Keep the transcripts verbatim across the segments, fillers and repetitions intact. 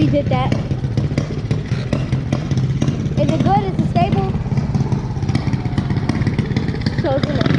We did that. Is it good? Is it stable? So it's enough.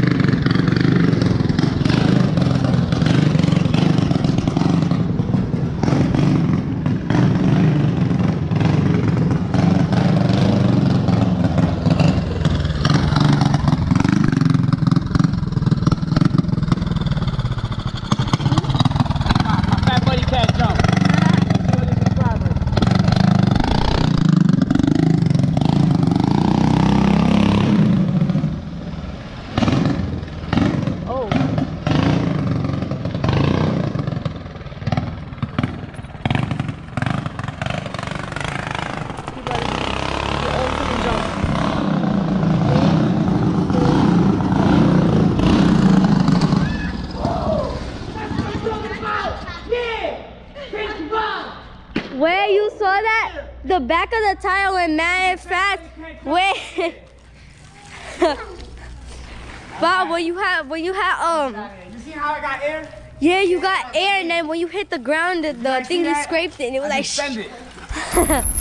Where you saw that? The back of the tire went mad fast. Where? Bob, when you had, when you had, um. You see how I got air? Yeah, you got air, and then when you hit the ground, the, the thing you scraped it, and it was like. Suspended.